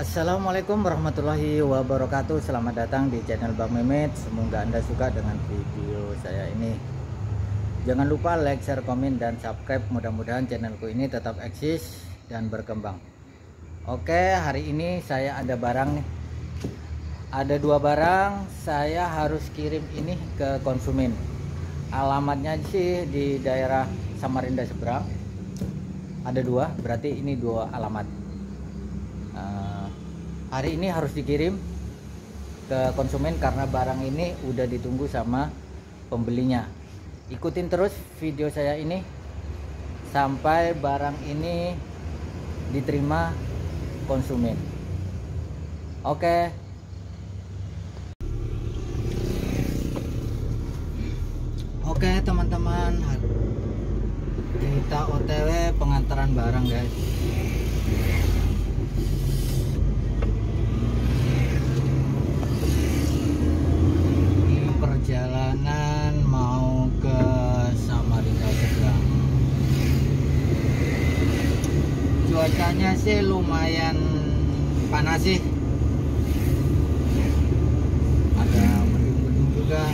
Assalamualaikum warahmatullahi wabarakatuh. Selamat datang di channel Bang Mehmet. Semoga Anda suka dengan video saya ini. Jangan lupa like, share, komen, dan subscribe. Mudah-mudahan channelku ini tetap eksis dan berkembang. Oke, hari ini saya ada barang nih. Ada dua barang saya harus kirim ini ke konsumen. Alamatnya sih di daerah Samarinda seberang. Ada dua, berarti ini dua alamat. Hari ini harus dikirim ke konsumen karena barang ini udah ditunggu sama pembelinya. Ikutin terus video saya ini sampai barang ini diterima konsumen. Oke. Oke teman-teman, kita OTW pengantaran barang guys. Perjalanan mau ke Samarinda seberang. Cuacanya sih lumayan panas sih, ada mendung-mendung juga.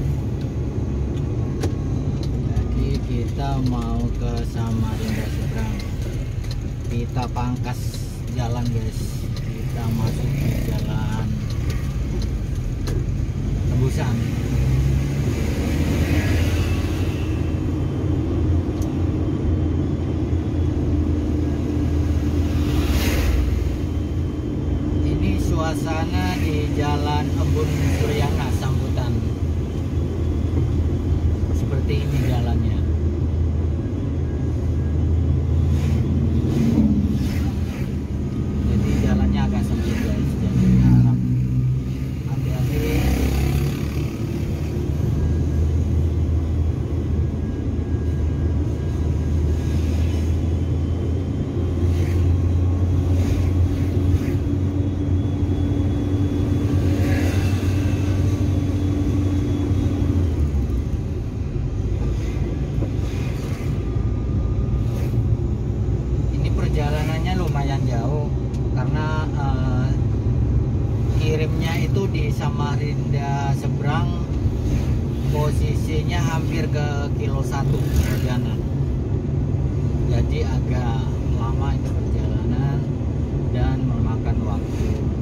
Jadi kita mau ke Samarinda seberang. Kita pangkas jalan guys, kita masuk di jalan Tebusan. Ini suasana di Jalan Embun Suryana Sambutan. Seperti ini jalannya. Jadi jalannya agak sempit guys. Jadi harap hati-hati. Perjalanannya lumayan jauh karena kirimnya itu di Samarinda seberang, posisinya hampir ke kilo 1 perjalanan. Jadi agak lama itu perjalanan dan memakan waktu.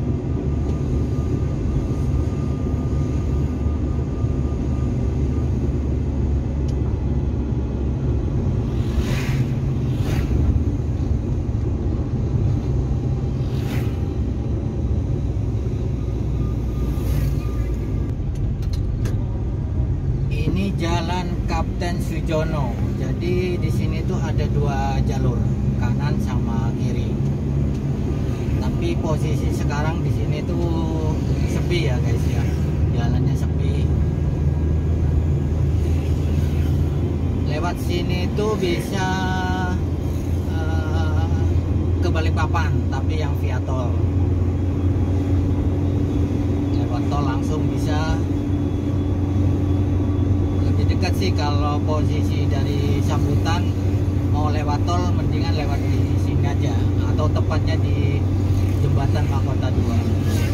Jalan Kapten Sujono. Jadi di sini tuh ada dua jalur, kanan sama kiri. Tapi posisi sekarang di sini tuh sepi ya guys ya. Jalannya sepi. Lewat sini tuh bisa ke Balikpapan, tapi yang via tol. Lewat tol langsung bisa. Dekat sih kalau posisi dari Sambutan mau lewat tol, mendingan lewat di sini aja, atau tepatnya di jembatan Mahkota 2.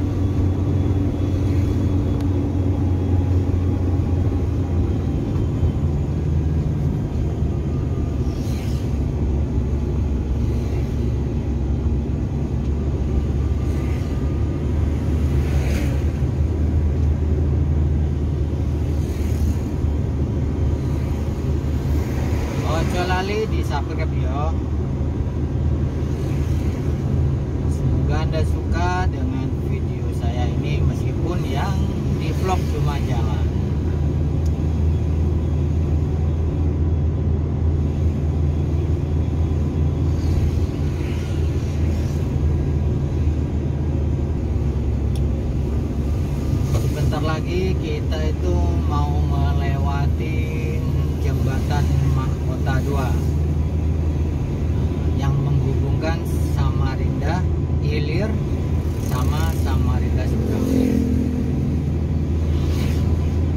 Lali di subscribe ya. Semoga Anda suka dengan video saya ini meskipun yang di vlog cuma jalan. Sebentar lagi kita itu mau melewati jembatan Mahkota 2 yang menghubungkan Samarinda Hilir sama Samarinda seberang.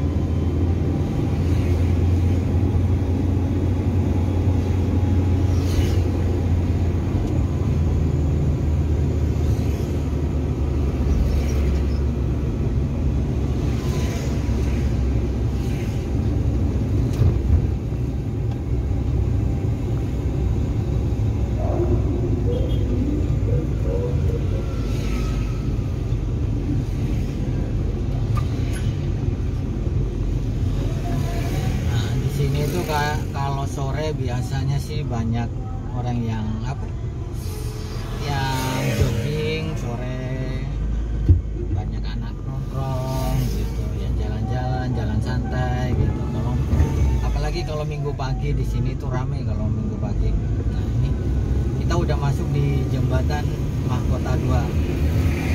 itu kalau sore biasanya sih banyak orang yang yang jogging sore, banyak anak nongkrong gitu ya, jalan santai gitu. Apalagi kalau minggu pagi di sini tuh rame kalau minggu pagi. Nah ini kita udah masuk di jembatan Mahkota 2.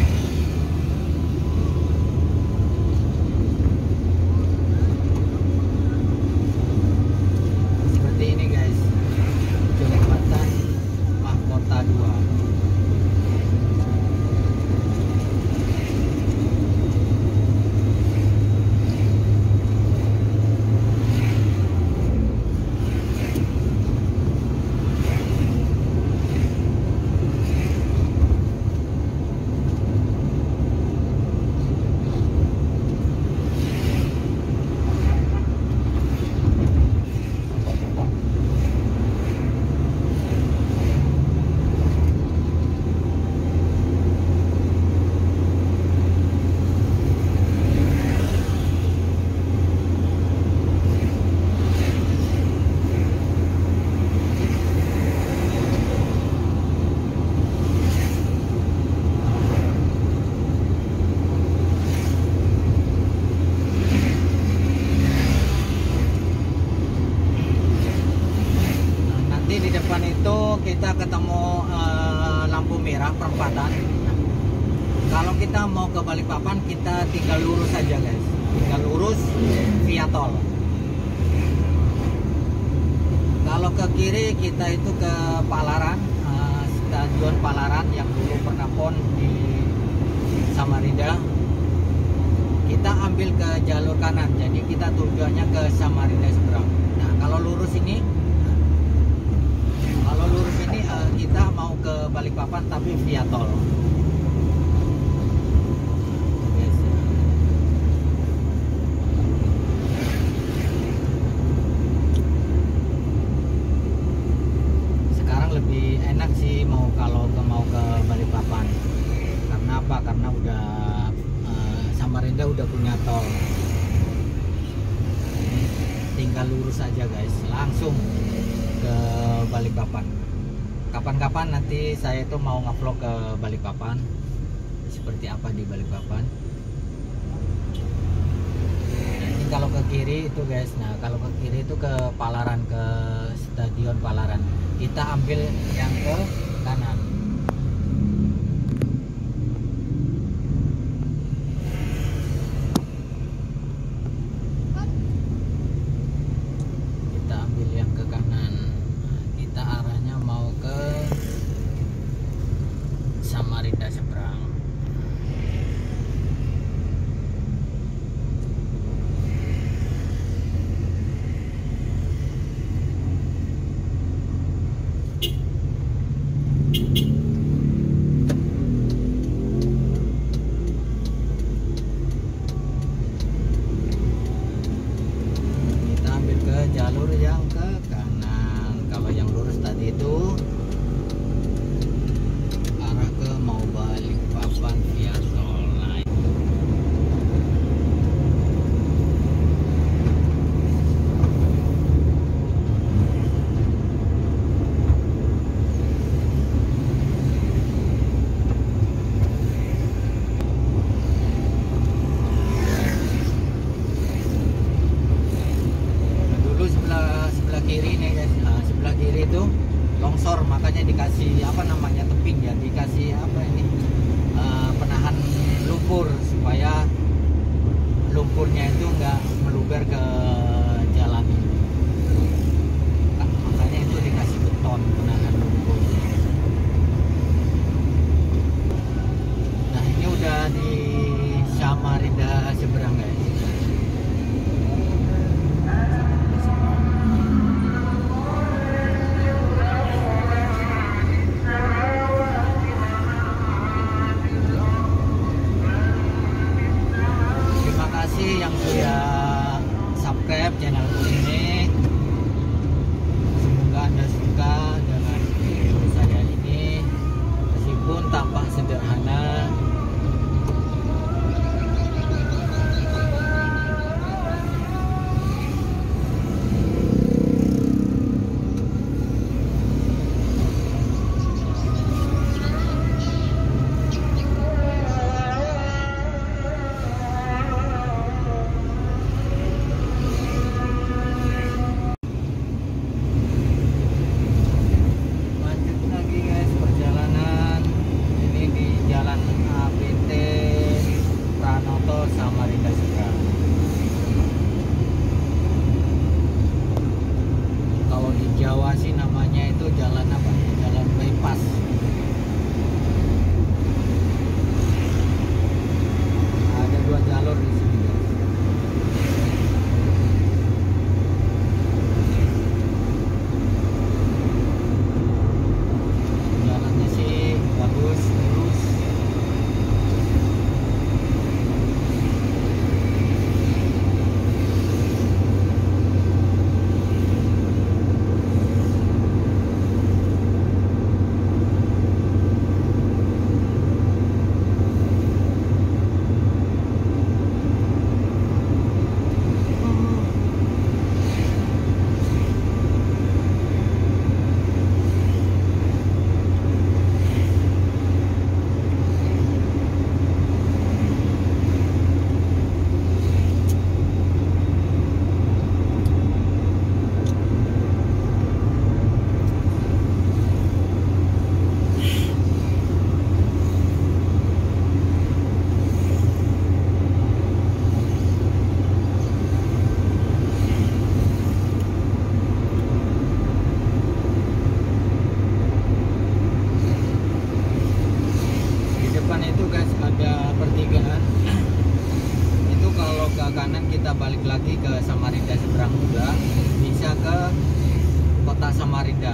Di depan itu kita ketemu lampu merah perempatan. Kalau kita mau ke Balikpapan kita tinggal lurus saja guys, tinggal lurus via tol. Kalau ke kiri kita itu ke Palaran, Stadion Palaran yang dulu pernah pon di Samarinda. Kita ambil ke jalur kanan, jadi kita tujuannya ke Samarinda seberang. Nah kalau lurus ini kita mau ke Balikpapan tapi via tol. Sekarang lebih enak sih kalau mau ke Balikpapan. Karena apa? Karena udah Samarinda udah punya tol. Tinggal lurus aja guys, langsung ke Balikpapan. Kapan-kapan nanti saya tuh mau ngevlog ke Balikpapan, seperti apa di Balikpapan. Nah, ini kalau ke kiri itu guys, nah kalau ke kiri itu ke Palaran, ke Stadion Palaran. Kita ambil yang ke kanan. Kita ambil yang ke kanan. Kita arahnya mau ke Samarinda seberang. Kita ambil ke jalur yang ke kanan. Kalau yang lurus tadi itu arah ke mau Balikpapan via tol. Dulu sebelah kiri nih guys, sebelah kiri itu longsor, makanya dikasih apa namanya tebing ya, dikasih apa ini penahan lumpur supaya lumpurnya itu nggak meluber ke jalan. Makanya itu dikasih beton penahan lumpur. Nah ini udah di Samarinda seberang guys. Yang sudah subscribe channel ini, semoga Anda suka dengan video saya ini meskipun tampak sederhana. kota Samarinda.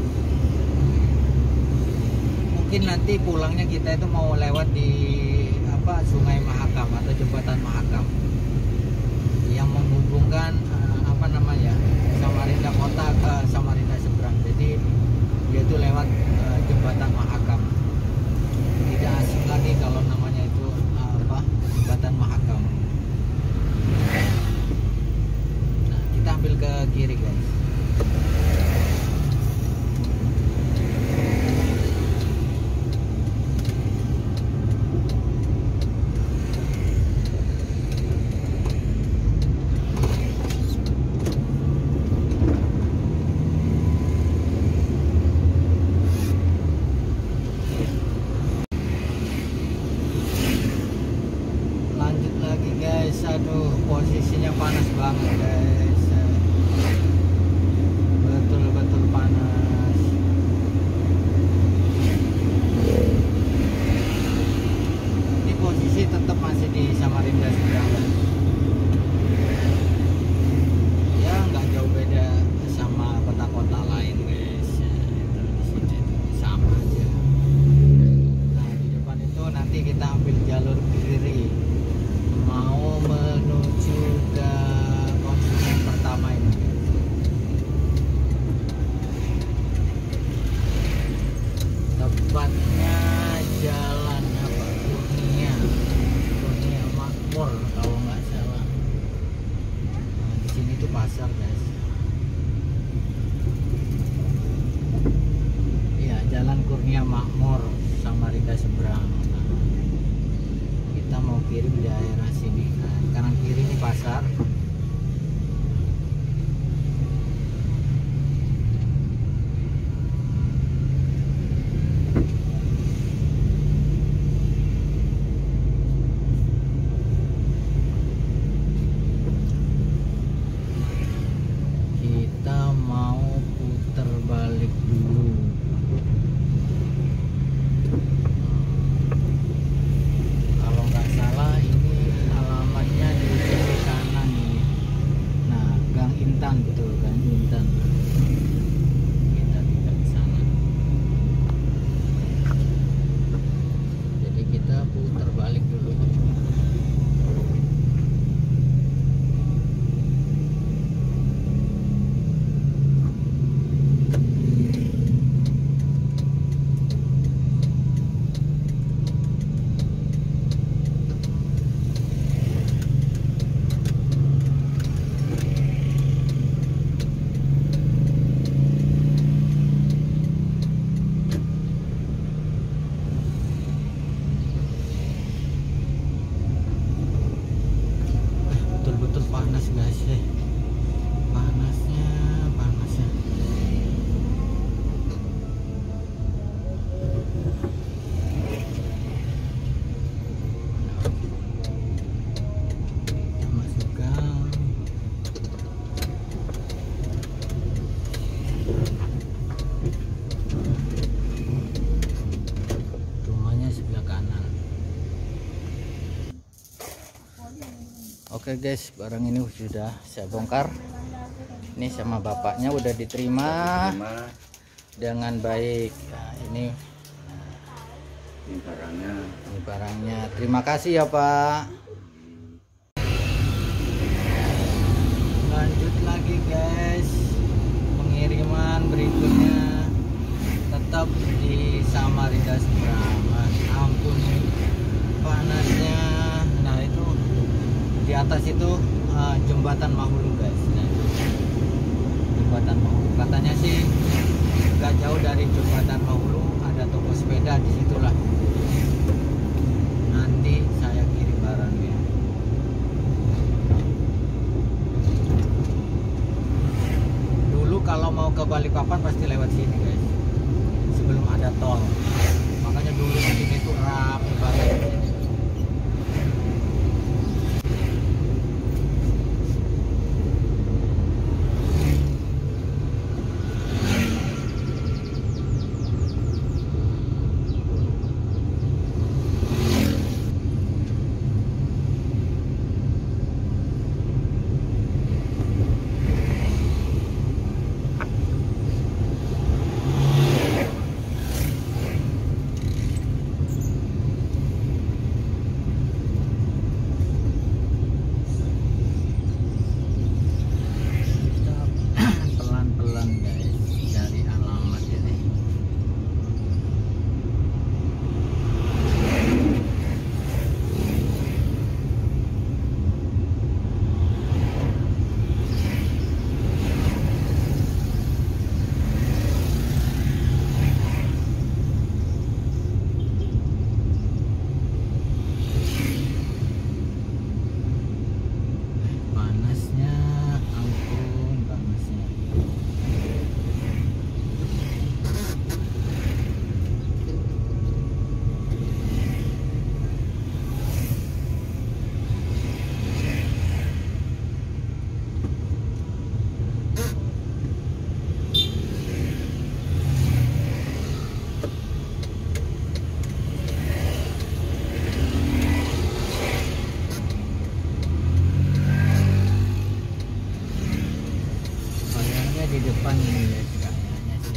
Mungkin nanti pulangnya kita itu mau lewat di Sungai Mahakam atau Jembatan Mahakam yang menghubungkan Samarinda kota ke Samarinda seberang. Jadi dia itu lewat Jembatan Mahakam. Tidak asing lagi kalau namanya itu Jembatan Mahakam. Nah, kita ambil ke kiri guys. Aduh, posisinya panas banget guys, betul-betul panas. Ini posisi tetap masih di Samarinda seberang, ya nggak jauh beda sama kota-kota lain guys. Itu di sini sama aja. Nah, di depan itu nanti kita ambil jalur kiri mau menuju ke konsumen pertama ini. Tepatnya jalan Kurnia Makmur kalau nggak salah. Nah, di sini tuh pasar guys. Iya, jalan Kurnia Makmur, Samarinda seberang. Kita mau kirim di daerah sini. Nah, kanan kiri ini pasar. Kita mau putar balik dulu. Betul kan, Intan. Kita tidak ke sana. Jadi kita putar balik dulu. Betul-betul panas guys ya. Panasnya. Kita masuk gang. Rumahnya sebelah kanan. Oke guys, barang ini sudah saya bongkar. Ini sama bapaknya udah diterima dengan baik. Nah, ini barangnya. Terima kasih ya Pak. Lanjut lagi guys, pengiriman berikutnya tetap di Samarinda seberang. Ampun panasnya. Nah itu di atas itu jembatan Mahulu guys. Nah, jembatan Mahulu katanya sih nggak jauh dari jembatan Mahulu ada toko sepeda, disitulah nanti saya kirim barangnya. Dulu kalau mau ke Balikpapan pasti lewat sini guys, sebelum ada tol. Makanya dulu di sini tuh rame banget. di depan ini ya kayaknya sih.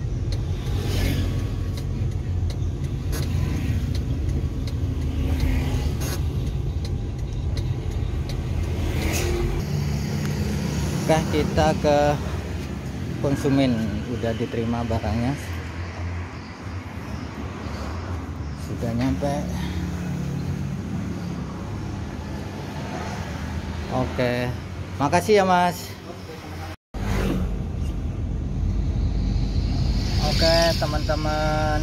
Oke, kita ke konsumen, udah diterima barangnya, sudah nyampe. Oke, makasih ya Mas. Oke teman-teman,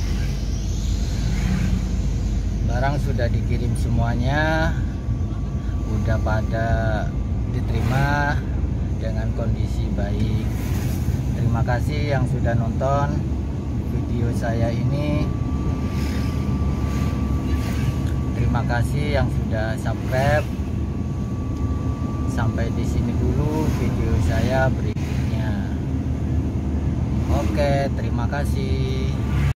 barang sudah dikirim semuanya, udah pada diterima dengan kondisi baik. Terima kasih yang sudah nonton video saya ini. Terima kasih yang sudah subscribe. Sampai di sini dulu video saya berikutnya. Oke, terima kasih.